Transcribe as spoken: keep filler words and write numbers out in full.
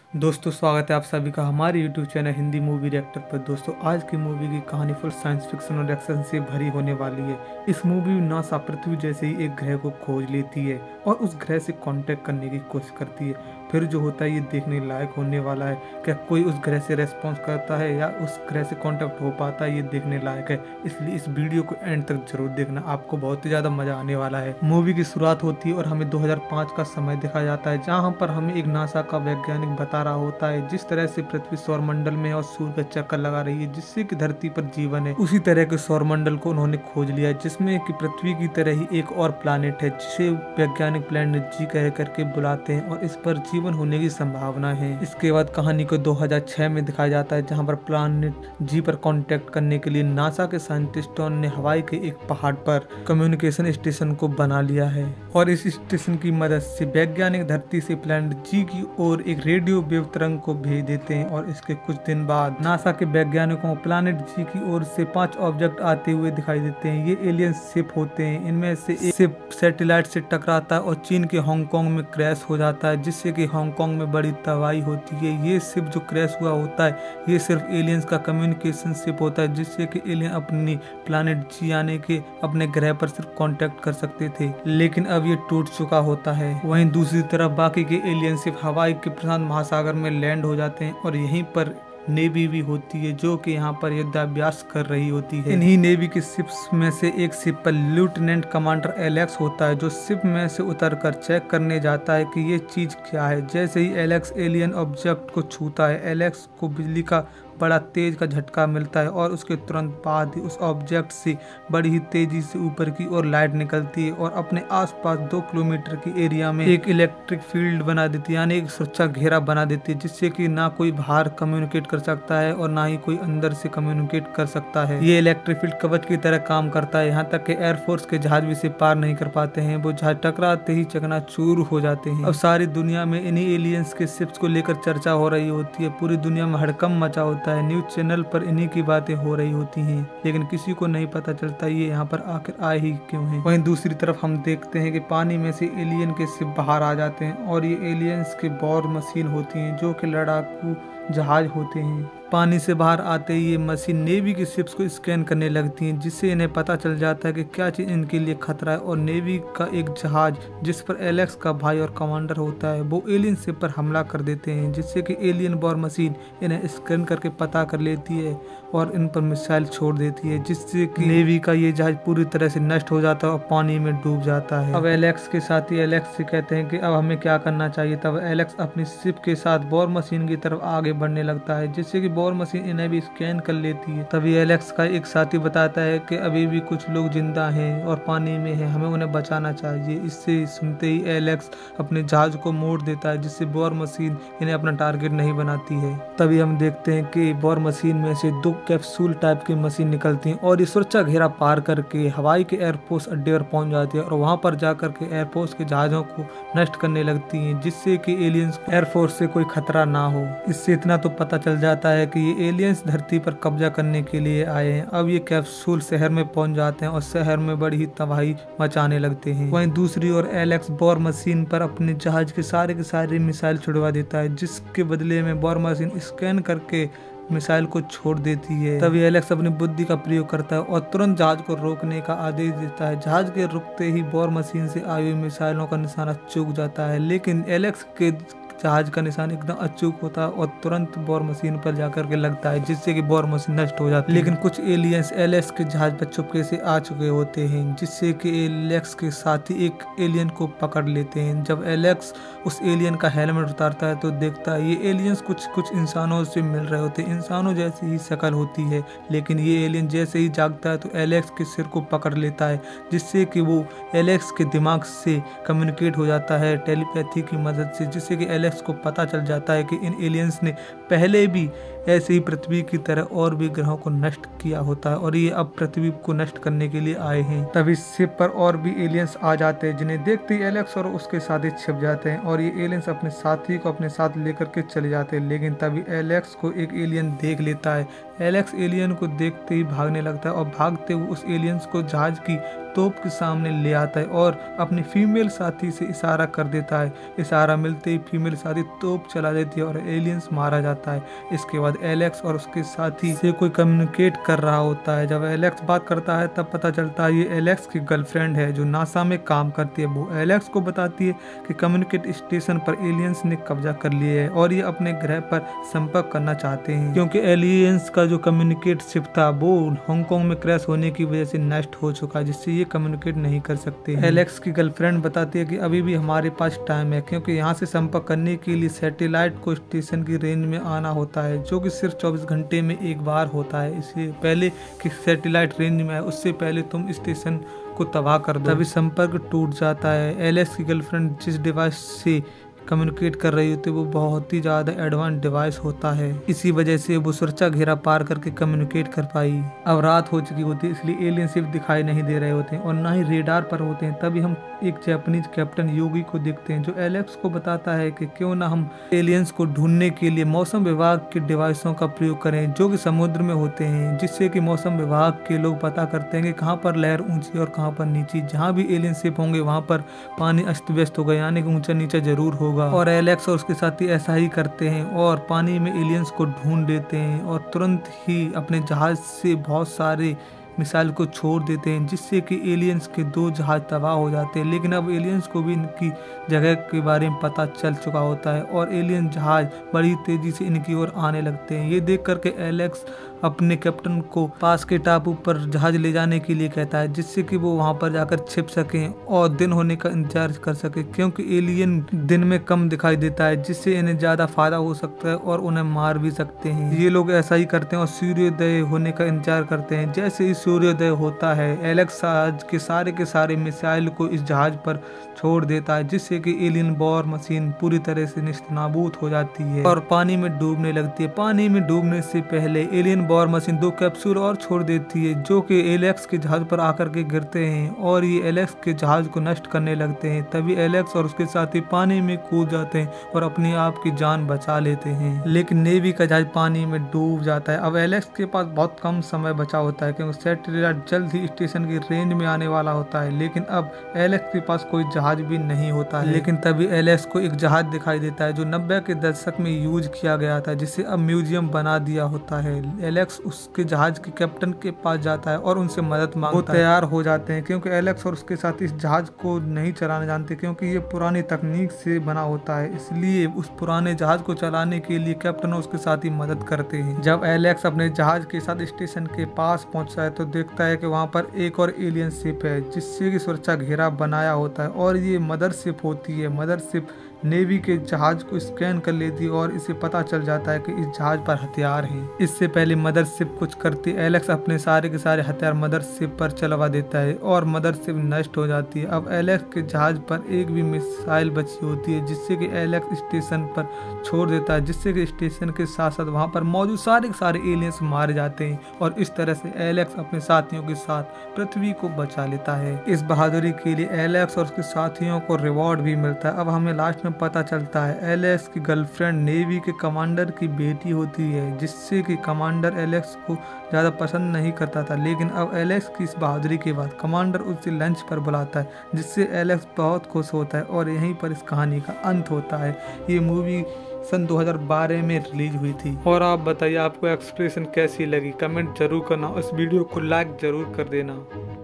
दोस्तों स्वागत है आप सभी का हमारे YouTube channel Hindi movie reactor पर। दोस्तों आज की मूवी की कहानी फुल साइंस फिक्शन और एक्शन से भरी होने वाली है। इस मूवी में नासा पृथ्वी जैसे ही एक ग्रह को खोज लेती है और उस ग्रह से कांटेक्ट करने की कोशिश करती है। फिर जो होता है ये देखने लायक होने वाला है। क्या कोई उस ग्रह से रेस्पॉन्स करता है या उस ग्रह से कांटेक्ट हो पाता है, ये देखने लायक है। इसलिए इस वीडियो को एंड तक जरूर देखना, आपको बहुत ही ज्यादा मजा आने वाला है। मूवी की शुरुआत होती है और हमें दो हज़ार पाँच का समय दिखाया जाता है, जहाँ पर हमें एक नासा का वैज्ञानिक बता रहा होता है जिस तरह से पृथ्वी सौरमंडल में और सूर्य का चक्कर लगा रही है जिससे कि धरती पर जीवन है, उसी तरह के सौरमंडल को उन्होंने खोज लिया जिसमें कि पृथ्वी की तरह ही एक और प्लानेट है जिसे वैज्ञानिक प्लैनेट जी कह करके बुलाते हैं और इस पर जीवन होने की संभावना है। इसके बाद कहानी को दो हज़ार छह में दिखाया जाता है, जहां पर प्लानेट जी पर कांटेक्ट करने के लिए नासा के साइंटिस्टों ने हवाई के एक पहाड़ पर कम्युनिकेशन स्टेशन को बना लिया है और इस स्टेशन की मदद से वैज्ञानिक धरती से प्लैनेट जी की ओर एक रेडियो वेव तरंग को भेज देते हैं। और इसके कुछ दिन बाद नासा के वैज्ञानिकों को प्लैनेट जी की ओर से पांच ऑब्जेक्ट आते हुए दिखाई देते हैं। ये एलियन शिप होते हैं। इनमें से एक शिप सैटेलाइट से टकराता है और चीन के हांगकांग में क्रैश हो जाता है जिससे कि हांगकांग में बड़ी तबाही होती है। ये शिप जो क्रैश हुआ होता है ये सिर्फ एलियंस का कम्युनिकेशन शिप होता है जिससे कि एलियन अपनी प्लैनेट जी आने के अपने ग्रह पर सिर्फ कांटेक्ट कर सकते थे, लेकिन अब ये टूट चुका होता है। वहीं दूसरी तरफ बाकी के एलियन शिप हवाई के प्रशांत महासागर में लैंड हो जाते हैं और यहीं पर नेवी भी होती है जो कि यहाँ पर युद्धाभ्यास कर रही होती है। इन्हीं नेवी की शिप्स में से एक शिप पर लेफ्टिनेंट कमांडर एलेक्स होता है जो शिप में से उतरकर चेक करने जाता है कि ये चीज क्या है। जैसे ही एलेक्स एलियन ऑब्जेक्ट को छूता है, एलेक्स को बिजली का बड़ा तेज का झटका मिलता है और उसके तुरंत बाद ही उस ऑब्जेक्ट से बड़ी ही तेजी से ऊपर की ओर लाइट निकलती है और अपने आसपास दो किलोमीटर की एरिया में एक इलेक्ट्रिक फील्ड बना देती है, यानी एक सुरक्षा घेरा बना देती है जिससे कि ना कोई बाहर कम्युनिकेट कर सकता है और ना ही कोई अंदर से कम्युनिकेट कर सकता है। ये इलेक्ट्रिक फील्ड कवच की तरह काम करता है, यहाँ तक कि एयरफोर्स के जहाज भी इसे पार नहीं कर पाते हैं। वो जहाज टकराते ही चकनाचूर हो जाते हैं। अब सारी दुनिया में इन्हीं एलियंस के शिप्स को लेकर चर्चा हो रही होती है। पूरी दुनिया में हड़कंप मचा होता है। न्यूज चैनल पर इन्हीं की बातें हो रही होती हैं, लेकिन किसी को नहीं पता चलता ये यहाँ पर आखिर आए ही क्यों हैं। वहीं दूसरी तरफ हम देखते हैं कि पानी में से एलियन के शिप बाहर आ जाते हैं और ये एलियंस के वॉर मशीन होती हैं जो कि लड़ाकू जहाज होते हैं। पानी से बाहर आते ही ये मशीन नेवी की शिप्स को स्कैन करने लगती हैं जिससे इन्हें पता चल जाता है कि क्या चीज़ इनके लिए खतरा है। और नेवी का एक जहाज जिस पर एलेक्स का भाई और कमांडर होता है वो एलियन शिप पर हमला कर देते हैं जिससे कि एलियन वॉर मशीन इन्हें स्कैन करके पता कर लेती है और इन पर मिसाइल छोड़ देती है जिससे कि नेवी का ये जहाज पूरी तरह से नष्ट हो जाता है और पानी में डूब जाता है। अब एलेक्स के साथी एलेक्स से कहते हैं कि अब हमें क्या करना चाहिए। तब एलेक्स अपनी शिप के साथ वॉर मशीन की तरफ आगे बढ़ने लगता है जिससे कि वॉर मशीन इन्हें भी स्कैन कर लेती है। तभी एलेक्स का एक साथी बताता है कि अभी भी कुछ लोग जिंदा हैं और पानी में हैं, हमें उन्हें बचाना चाहिए। इससे सुनते ही एलेक्स अपने जहाज को मोड़ देता है जिससे वॉर मशीन इन्हें अपना टारगेट नहीं बनाती है। तभी हम देखते हैं कि वॉर मशीन में से दो कैप्सूल टाइप की मशीन निकलती हैं और ये सुरक्षा घेरा पार करके हवाई के एयरफोर्स अड्डे पर पहुंच जाती है और वहां पर जाकर के एयरफोर्स के जहाजों को नष्ट करने लगती हैं जिससे कि एलियंस एयरफोर्स से कोई खतरा ना हो। इससे इतना तो पता चल जाता है कि ये एलियंस धरती पर कब्जा करने के लिए आए हैं। अब ये कैप्सूल शहर में पहुंच जाते हैं और शहर में बड़ी ही तबाही मचाने लगते हैं। वहीं दूसरी ओर एलेक्स वॉर मशीन पर अपने जहाज के सारे के सारे मिसाइल छुड़वा देता है जिसके बदले में वॉर मशीन स्कैन करके मिसाइल को छोड़ देती है। तभी एलेक्स अपनी बुद्धि का प्रयोग करता है और तुरंत जहाज को रोकने का आदेश देता है। जहाज के रुकते ही वॉर मशीन से आई हुई मिसाइलों का निशाना चूक जाता है, लेकिन एलेक्स के जहाज का निशान एकदम अचूक होता है और तुरंत वॉर मशीन पर जाकर के लगता है जिससे कि वॉर मशीन नष्ट हो जाती है। लेकिन कुछ एलियंस एलेक्स के जहाज पर चुपके से आ चुके होते हैं जिससे कि एलेक्स के साथी एक एलियन को पकड़ लेते हैं। जब एलेक्स उस एलियन का हेलमेट उतारता है तो देखता है ये एलियंस कुछ कुछ इंसानों से मिल रहे होते हैं। इंसानों जैसी ही शक्ल होती है, लेकिन ये एलियन जैसे ही जागता है तो एलेक्स के सिर को पकड़ लेता है जिससे कि वो एलेक्स के दिमाग से कम्युनिकेट हो जाता है टेलीपैथी की मदद से, जिससे कि एलेक्स को पता चल जाता है कि इन एलियंस ने पहले भी ऐसे ही पृथ्वी की तरह और भी ग्रहों को नष्ट किया होता है और ये अब पृथ्वी को नष्ट करने के लिए आए हैं। तभी शिप पर और भी एलियंस आ जाते हैं, जिन्हें देखते ही एलेक्स और उसके साथी छिप जाते हैं और ये एलियंस अपने साथी को अपने साथ लेकर के चले जाते हैं। लेकिन तभी एलेक्स को एक एलियन देख लेता है। एलेक्स एलियन को देखते ही भागने लगता है और भागते हुए उस एलियंस को जहाज की तोप के सामने ले आता है और अपनी फीमेल साथी से इशारा कर देता है। इशारा मिलते ही फीमेल साथी तोप चला देती है और एलियंस मारा जाता है। इसके बाद एलेक्स और उसके साथी से कोई कम्युनिकेट कर रहा होता है। जब एलेक्स बात करता है तब पता चलता है ये एलेक्स की गर्लफ्रेंड है जो नासा में काम करती है। वो एलेक्स को बताती है कि कम्युनिकेट स्टेशन पर एलियंस ने कब्जा कर लिया है और ये अपने ग्रह पर संपर्क करना चाहते हैं, क्योंकि एलियंस का जो कम्युनिकेट शिप था वो हांगकांग में क्रैश होने की वजह से नष्ट हो चुका है, जिससे ये कम्युनिकेट नहीं कर सकते। एलेक्स की गर्लफ्रेंड बताती है कि अभी भी हमारे पास टाइम है, क्योंकि यहाँ से संपर्क करने के लिए सैटेलाइट को स्टेशन की रेंज में आना होता है, जो कि सिर्फ चौबीस घंटे में एक बार होता है। इससे पहले कि सैटेलाइट रेंज में आए उससे पहले तुम स्टेशन को तबाह कर दो। तभी संपर्क टूट जाता है। एलेक्स की गर्लफ्रेंड जिस डिवाइस से कम्युनिकेट कर रही होती है वो बहुत ही ज़्यादा एडवांस डिवाइस होता है, इसी वजह से वो सुरक्षा घेरा पार करके कम्युनिकेट कर पाई। अब रात हो चुकी होती है, इसलिए एलियन सिर्फ दिखाई नहीं दे रहे होते हैं और ना ही रेडार पर होते हैं। तभी हम एक जापानीज कैप्टन योगी को देखते हैं जो एलेक्स को बताता है कि क्यों ना हम एलियंस को ढूंढने के लिए मौसम विभाग के डिवाइसों का प्रयोग करें जो कि समुद्र में होते हैं, जिससे कि मौसम विभाग के लोग पता करते हैं कि कहाँ पर लहर ऊंची और कहाँ पर नीची। जहाँ भी एलियन शिप होंगे वहाँ पर पानी अस्त व्यस्त होगा, यानी कि ऊंचा नीचा जरूर होगा। और एलेक्स और उसके साथी ऐसा ही करते हैं और पानी में एलियंस को ढूंढ देते हैं और तुरंत ही अपने जहाज से बहुत सारे मिसाइल को छोड़ देते हैं, जिससे कि एलियंस के दो जहाज तबाह हो जाते हैं। लेकिन अब एलियंस को भी इनकी जगह के बारे में पता चल चुका होता है और एलियन जहाज बड़ी तेजी से इनकी ओर आने लगते हैं। ये देख करके एलेक्स अपने कैप्टन को पास के टापू पर जहाज ले जाने के लिए कहता है, जिससे कि वो वहां पर जाकर छिप सकें और दिन होने का इंतजार कर सके, क्योंकि एलियन दिन में कम दिखाई देता है, जिससे इन्हें ज्यादा फायदा हो सकता है और उन्हें मार भी सकते हैं। ये लोग ऐसा ही करते हैं और सूर्योदय होने का इंतजार करते हैं। जैसे ही सूर्योदय होता है एलेक्स आज के सारे के सारे मिसाइल को इस जहाज पर छोड़ देता है, जिससे कि एलियन वॉर मशीन पूरी तरह से निस्तनाबूद हो जाती है और पानी में डूबने लगती है। पानी में डूबने से पहले एलियन वॉर मशीन दो कैप्सूल और छोड़ देती है जो कि एलेक्स के जहाज पर आकर के गिरते हैं और ये एलेक्स के जहाज को नष्ट करने लगते हैं। तभी एलेक्स और उसके साथी पानी में कूद जाते हैं और अपने आप की जान बचा लेते हैं, लेकिन नेवी का जहाज पानी में डूब जाता है। अब एलेक्स के पास बहुत कम समय बचा होता है, क्योंकि सैटेलाइट जल्द ही स्टेशन की रेंज में आने वाला होता है, लेकिन अब एलेक्स के पास कोई जहाज भी नहीं होता है। लेकिन तभी एलेक्स को एक जहाज दिखाई देता है जो नब्बे के दशक में यूज किया गया था, जिसे अब म्यूजियम बना दिया होता है। एलेक्स उसके जहाज के कैप्टन के पास जाता है और उनसे मदद मांगता है। वो तैयार हो जाते हैं, क्योंकि एलेक्स और उसके साथ इस जहाज को नहीं चलाना जानते, क्योंकि ये पुरानी तकनीक से बना होता है, इसलिए उस पुराने जहाज को चलाने के लिए कैप्टन और उसके साथ ही मदद करते हैं। जब एलेक्स अपने जहाज के साथ स्टेशन के पास पहुंचता है तो देखता है कि वहां पर एक और एलियन शिप है, जिससे कि सुरक्षा घेरा बनाया होता है और ये मदर शिप होती है। मदर शिप नेवी के जहाज को स्कैन कर लेती है और इसे पता चल जाता है कि इस जहाज पर हथियार हैं। इससे पहले मदर शिप कुछ करती एलेक्स अपने सारे के सारे हथियार मदर शिप पर चलवा देता है और मदर शिप नष्ट हो जाती है। अब एलेक्स के जहाज पर एक भी मिसाइल बची होती है, जिससे कि एलेक्स स्टेशन पर छोड़ देता है, जिससे कि स्टेशन के साथ साथ वहाँ पर मौजूद सारे के सारे एलियंस मारे जाते हैं और इस तरह से एलेक्स अपने साथियों के साथ पृथ्वी को बचा लेता है। इस बहादुरी के लिए एलेक्स और उसके साथियों को रिवॉर्ड भी मिलता है। अब हमें लास्ट पता चलता है एलेक्स की गर्लफ्रेंड नेवी के कमांडर की बेटी होती है, जिससे कि कमांडर एलेक्स को ज़्यादा पसंद नहीं करता था। लेकिन अब एलेक्स की इस बहादुरी के बाद कमांडर उसे लंच पर बुलाता है, जिससे एलेक्स बहुत खुश होता है और यहीं पर इस कहानी का अंत होता है। ये मूवी सन दो हज़ार बारह में रिलीज हुई थी। और आप बताइए आपको एक्सप्रेशन कैसी लगी, कमेंट जरूर करना, इस वीडियो को लाइक जरूर कर देना।